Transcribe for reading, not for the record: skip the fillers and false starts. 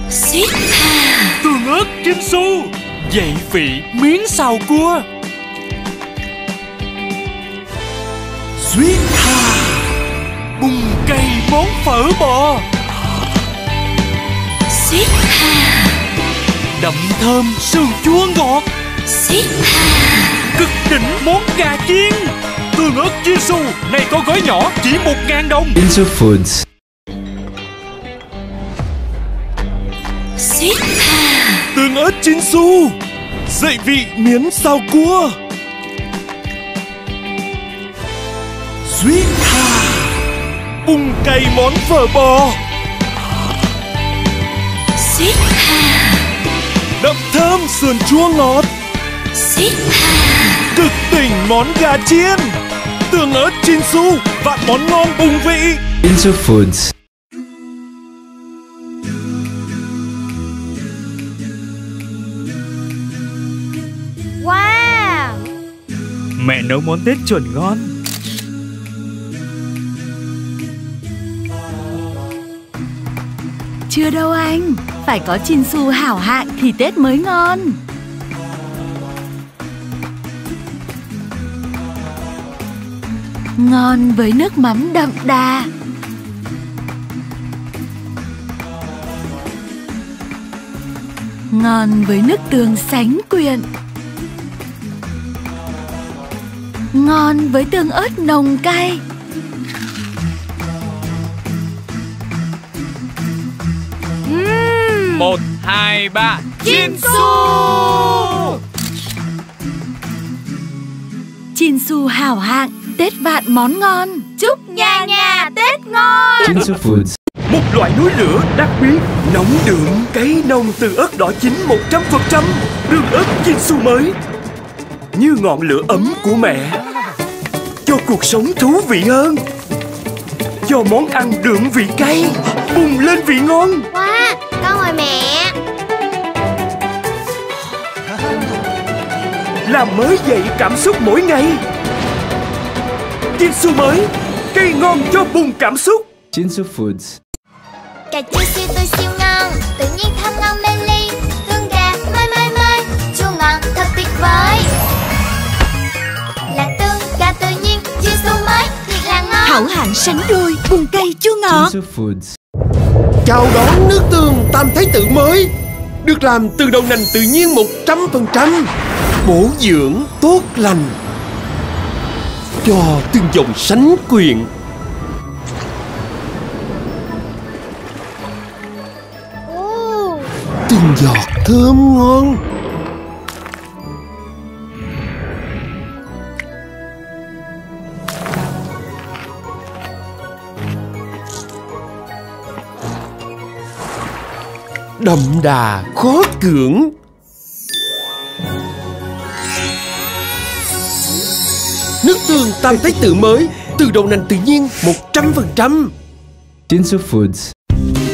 Sweet Hà. Tương ớt Chinsu, dậy vị miếng xào cua. Sweet Hà, bùng cây món phở bò. Sweet Hà, đậm thơm sườn chua ngọt. Sweet Hà, cực đỉnh món gà chiên. Tương ớt Chinsu này có gói nhỏ chỉ 1.000 đồng. Chinsu Foods. Sweet Hà, Tương ớt Chinsu, dậy vị miến xào cua. Sweet Hà, bùng cay món phở bò. Sweet Hà, đậm thơm sườn chua ngọt. Sweet Hà, cực tỉnh món gà chiên. Tương ớt Chinsu, vạn món ngon bùng vị. Chinsu Foods. wow. Mẹ nấu món Tết chuẩn ngon. Chưa đâu anh, phải có Chinsu hảo hạng thì Tết mới ngon. Ngon với nước mắm đậm đà. Ngon với nước tương sánh quyện. Ngon với tương ớt nồng cay. Một, hai, ba, Chinsu! Chinsu hảo hạng, Tết vạn món ngon. Chúc nhà nhà Tết ngon. Chinsu Foods. một loại núi lửa đặc biệt, nóng đượm cay nồng từ ớt đỏ chín 100%. Đường ớt Chinsu mới, như ngọn lửa ấm của mẹ, cho cuộc sống thú vị hơn, cho món ăn đượm vị cay, bùng lên vị ngon. Wow, con mời mẹ. Làm mới dậy cảm xúc mỗi ngày. Chinsu mới, cây ngon cho bùng cảm xúc. Chinsu Foods. Cà chua siêu tươi siêu ngon, tự nhiên thơm ngon mê ly. Hương gà mơi mơi mơi, chua ngọt thật tuyệt vời. Là tương gà tự nhiên, Chinsu mới thiệt là ngon. Hảo hạng sánh đôi, bùng cay chua ngọt. Chinsu Foods. Chào đón nước tương Tam Thái Tử mới, được làm từ đậu nành tự nhiên 100%, bổ dưỡng tốt lành, cho tương dòng sánh quyện. Từng giọt thơm ngon. Đậm đà khó cưỡng. Nước tương Tam Thái Tử mới, từ đậu nành tự nhiên 100%. Chinsu Foods.